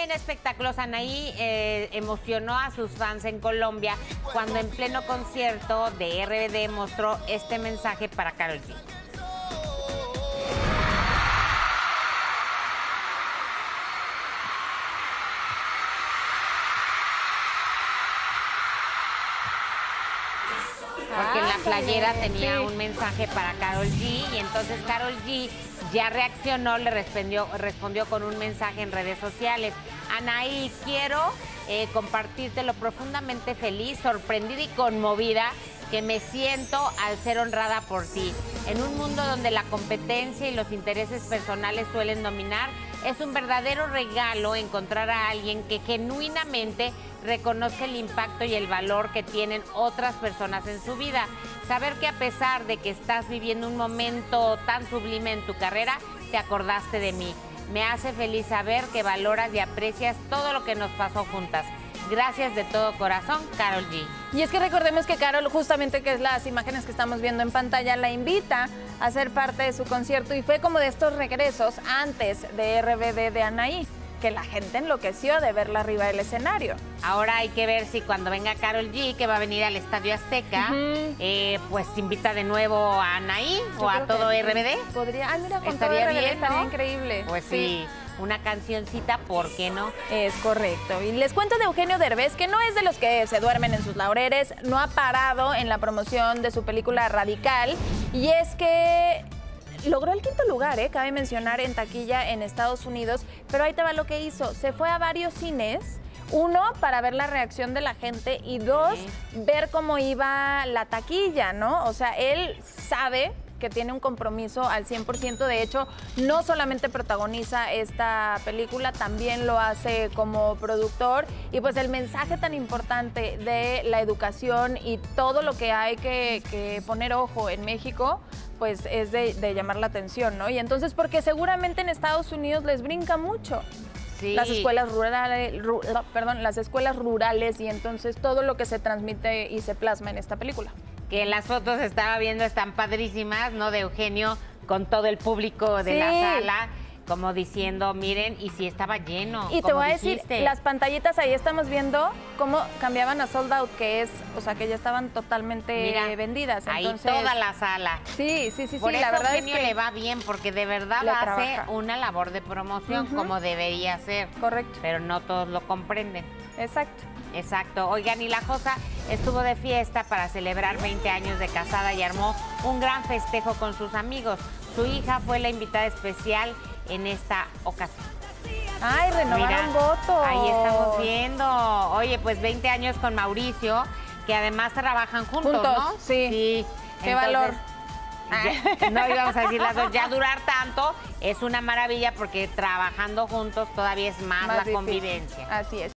en espectáculos, Anaí emocionó a sus fans en Colombia cuando en pleno concierto de RBD mostró este mensaje para Karol G. Porque en la playera tenía un mensaje para Karol G y entonces Karol G ya reaccionó, le respondió con un mensaje en redes sociales. Anaí, quiero compartirte lo profundamente feliz, sorprendida y conmovida que me siento al ser honrada por ti. En un mundo donde la competencia y los intereses personales suelen dominar, es un verdadero regalo encontrar a alguien que genuinamente reconozca el impacto y el valor que tienen otras personas en su vida. Saber que a pesar de que estás viviendo un momento tan sublime en tu carrera, te acordaste de mí. Me hace feliz saber que valoras y aprecias todo lo que nos pasó juntas. Gracias de todo corazón, Karol G. Y es que recordemos que Karol, justamente que es las imágenes que estamos viendo en pantalla, la invita a ser parte de su concierto y fue como de estos regresos antes de RBD de Anaí, que la gente enloqueció de verla arriba del escenario. Ahora hay que ver si cuando venga Karol G, que va a venir al Estadio Azteca, pues invita de nuevo a Anaí o a todo RBD. Podría, mira, con estaría todo RBD bien, ¿no? estaría increíble. Pues sí. Una cancioncita, ¿por qué no? Es correcto. Y les cuento de Eugenio Derbez, que no es de los que se duermen en sus laureles, no ha parado en la promoción de su película Radical, y es que logró el 5º lugar, cabe mencionar, en taquilla en Estados Unidos, pero ahí te va lo que hizo. Se fue a varios cines. 1, para ver la reacción de la gente y 2, ver cómo iba la taquilla, ¿no? O sea, él sabe que tiene un compromiso al 100%. De hecho, no solamente protagoniza esta película, también lo hace como productor. Y pues el mensaje tan importante de la educación y todo lo que hay que poner ojo en México, pues es de llamar la atención, ¿no? Y entonces, porque seguramente en Estados Unidos les brinca mucho. Sí. Las escuelas rurales y entonces todo lo que se transmite y se plasma en esta película. Que las fotos estaba viendo están padrísimas, ¿no? De Eugenio con todo el público de la sala, como diciendo, miren, y si estaba lleno. Y te voy a decir, las pantallitas ahí estamos viendo cómo cambiaban a sold out, que es, o sea, que ya estaban totalmente vendidas. Entonces, ahí toda la sala. Sí. Por eso la verdad Eugenio es que le va bien, porque de verdad hace una labor de promoción como debería ser. Correcto. Pero no todos lo comprenden. Exacto. Oigan, y la Josa estuvo de fiesta para celebrar 20 años de casada y armó un gran festejo con sus amigos. Su hija fue la invitada especial en esta ocasión. ¡Ay, renovaron votos! Ahí estamos viendo. Oye, pues 20 años con Mauricio, que además trabajan juntos, ¿no? Sí. ¡Qué valor! No íbamos a decir las dos. Ya durar tanto es una maravilla porque trabajando juntos todavía es más la convivencia. Así es.